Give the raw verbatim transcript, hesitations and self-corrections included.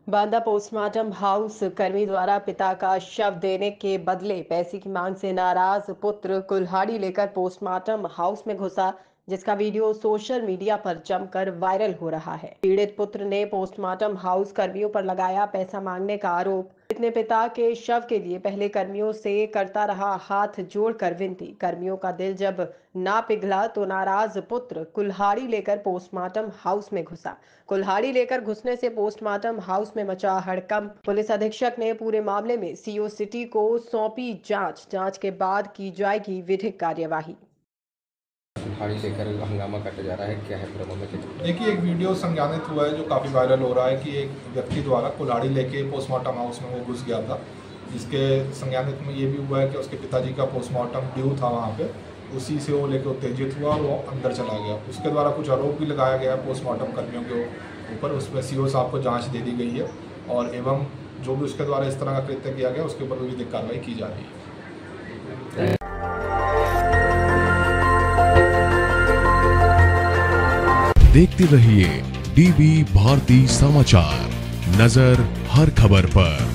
Banda postmortem house कर्मी द्वारा पिता का शव देने के बदले पैसे की मांग से नाराज पुत्र कुल्हाड़ी लेकर पोस्टमार्टम हाउस में घुसा, जिसका वीडियो सोशल मीडिया पर जमकर वायरल हो रहा है। पीड़ित पुत्र ने पोस्टमार्टम हाउस कर्मियों पर लगाया पैसा मांगने का आरोप। अपने पिता के शव के लिए पहले कर्मियों से करता रहा हाथ जोड़कर विनती। कर्मियों का दिल जब ना पिघला तो नाराज पुत्र कुल्हाड़ी लेकर पोस्टमार्टम हाउस में घुसा। कुल्हाड़ी लेकर घुसने से पोस्टमार्टम हाउस में मचा हड़कंप। पुलिस अधीक्षक ने पूरे मामले में सीओ सिटी को सौंपी जांच। जांच के बाद की जाएगी विधिक कार्यवाही। कुल्हाड़ी लेकर हंगामा काटा जा रहा है, क्या है पूरा मामला? देखिए, एक वीडियो संज्ञानित हुआ है जो काफ़ी वायरल हो रहा है कि एक व्यक्ति द्वारा कुल्हाड़ी लेके पोस्टमार्टम हाउस में वो घुस गया था, जिसके संज्ञानित में ये भी हुआ है कि उसके पिताजी का पोस्टमार्टम ड्यू था वहाँ पे, उसी से वो लेकर उत्तेजित हुआ और वो अंदर चला गया। उसके द्वारा कुछ आरोप भी लगाया गया है पोस्टमार्टम कर्मियों के ऊपर। उसमें सीओ साहब को जाँच दे दी गई है और एवं जो भी उसके द्वारा इस तरह का कृत्य किया गया उसके ऊपर भी विधिक कार्रवाई की जा रही है। देखते रहिए डीबी भारती समाचार, नजर हर खबर पर।